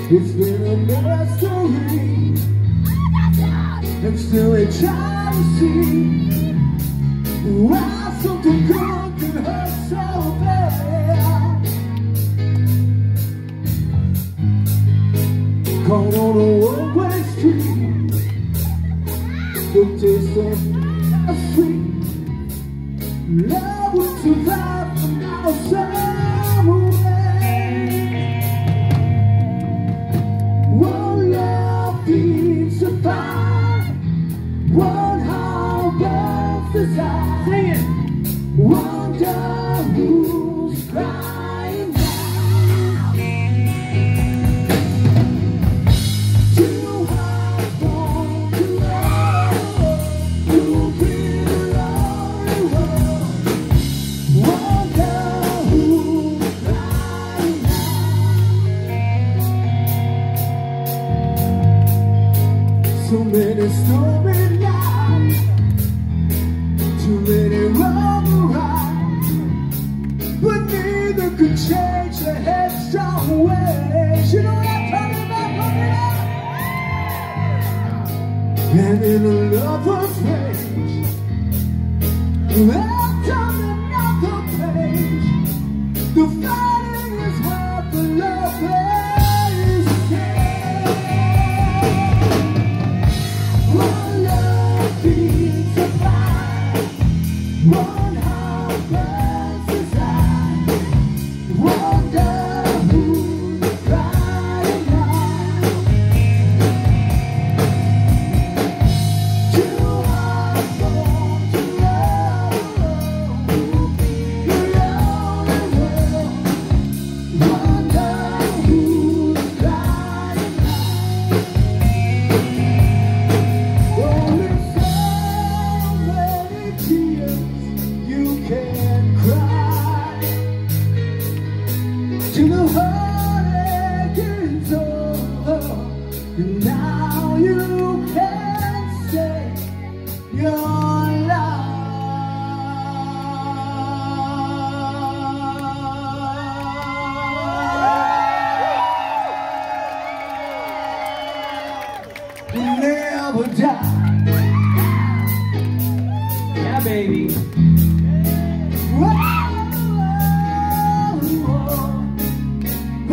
It's been a mystery, and still they try to see why something good can hurt so bad. Caught on a one-way street, the taste of a sweet love would survive from our summer rain. One love beats a fire, one heart burns desire. Sing it! Wonder who's crying now. Two hearts born to love, you'll be the lonely one. Wonder who's crying now. So many stormy nights, too many wrong rides, but neither could change the headstrong ways. You know what I'm talking about, pump it up. And in a lover's rage, left on another page, the fighting is what the love plays again. One love beats a fire, one heart burns desire. Wonder who's crying now. Two hearts born to love, you'll be the only one. Wonder who's crying now. Only so many tears you can cry till the heartache is over, and now you can say you're loved. Never die. Yeah, baby. Whoa, whoa, whoa.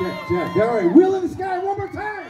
Check. All right, Wheel in the Sky one more time.